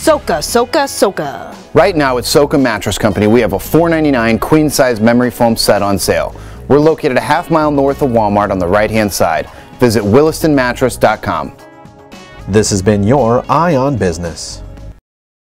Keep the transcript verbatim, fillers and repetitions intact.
Soka, Soka, Soka. Right now at Soka Mattress Company, we have a four ninety-nine queen size memory foam set on sale. We're located a half mile north of Walmart on the right hand side. Visit williston mattress dot com. This has been your Eye on Business.